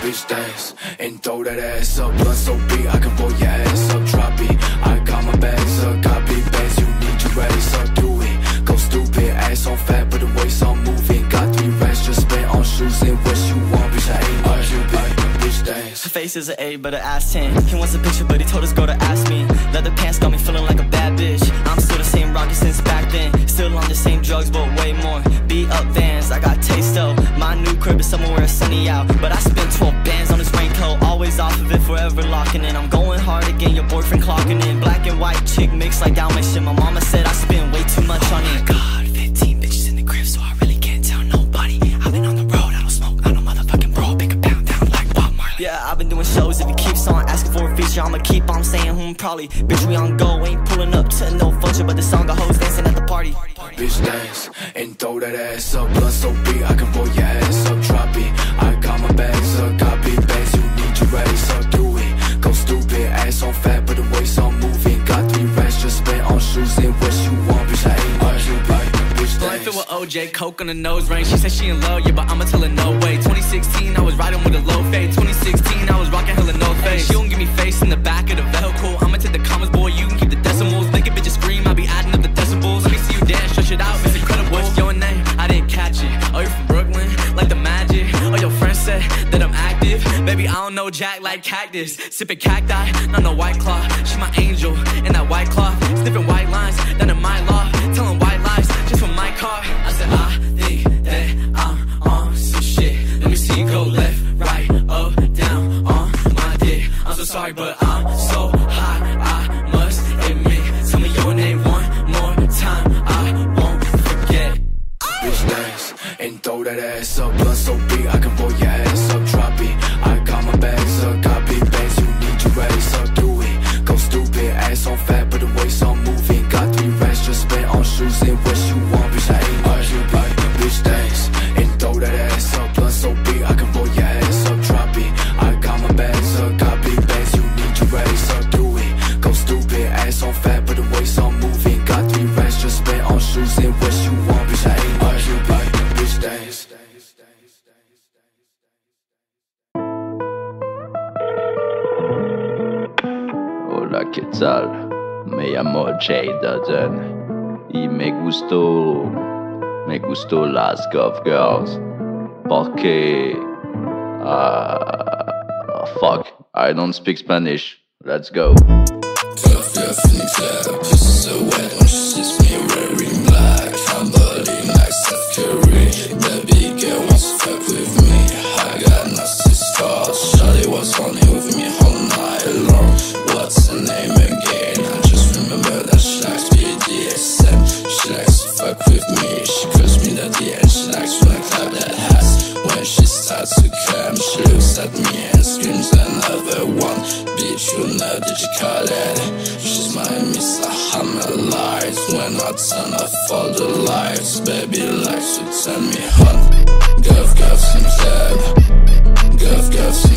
bitch dance and throw that ass up. Blood so big I can roll your ass up. Drop it, I got my bags up. Got big bags, you need your ass up. Do it, go stupid, ass on fat but the waist on moving. Got 3 racks just spent on shoes and what you want, bitch I ain't my Cupid. Bitch dance. Her face is an 8 but an ass 10. He wants a picture but he told his girl to ask me. Leather pants got me feeling like a bad bitch. I'm still the same rocket since back then. Still on the same drugs but way more. Beat up Vans, I got taste though. My new crib is somewhere where it's sunny out. But I spent 12 bands on this raincoat. Always off of it, forever locking in. I'm going hard again, your boyfriend clocking in. Black and white chick mixed like Dalmatian. My mama said I spend way too much on it. God, 15 bitches in the crib so I really can't tell nobody. I've been on the road, I don't smoke, I don't motherfucking bro. Pick a pound down like Bob Marley. Yeah, I've been doing shows. If he keeps on asking for a feature, I'ma keep on saying probably. Bitch, we on go, ain't pulling up to no function. But the song got hoes dancing at the party. Bitch dance and throw that ass up. Blood so big I can roll your ass up. Drop it, I got my bags up. Got big bags, you need your ass up. Do it, go stupid, ass on fat but the waist on moving. Got 3 racks just spent on shoes and what you want, bitch I ain't my Cupid. Bitch dance. Fit with OJ, coke on the nose ring. She said she in love, yeah, but I'ma tell her no way. 2016, I was riding with a low fade. 2016, I was rocking hella no face. She don't give me face in the back of the vehicle. I'ma take the commas, boy, you can keep the decimals. Make a bitch scream, I'll be adding up the decibels. Let me see you dance, stretch it out, it's incredible. What's your name? I didn't catch it. Oh, you from Brooklyn? Like the magic? Oh, your friend said that I'm active. Baby, I don't know Jack like cactus. Sipping cacti, not no White Claw. She my angel in that white cloth. Sniffing white lines, down in my law. Telling white lies just for my car. I said, I think that I'm on some shit. Let me see you go left, right, up, down on my dick. I'm so sorry, but I'm so high, I must admit. Tell me your name one more time, I won't forget. Bitch dance and throw that ass up. Blood so big I can roll your ass up. Drop it, I got my bags up. Got big bags, you need your ass up. Do it, go stupid, ass on fat but the waist on moving. Got 3 racks just spent on shoes and what you want, bitch I ain't my Cupid. Bitch dance and throw that ass up. Blood so big I can roll your ass up. Drop it, I got my bags up. Got big bags, you need your ass up. Do it, go stupid, ass on fat but the waist on moving. Got 3 racks just spent on shoes and what you want, bitch I ain't my Cupid. Bitch dance. Hola, ¿qué tal? Me llamo Jay Dutton y me gustó las Gov Girls porque fuck, I don't speak Spanish. Let's go. Gov Girls in the club, pussy so wet when she sees me wearing black. I'm body like Steph Curry. Baby girl wants to fuck with me. I got nasty scars. Shawty was funny with me all night long. What's her name again? I just remember that she likes BDSM. She likes to fuck with me. She calls me daddy and she likes when I clap that ass. When she starts to come, she looks at me and screams another one. Bitch, you know, did you call it? She's my Miss Hammer lights. When I turn off all the lights, baby likes to turn me on. Gov Govs in club, Gov Govs in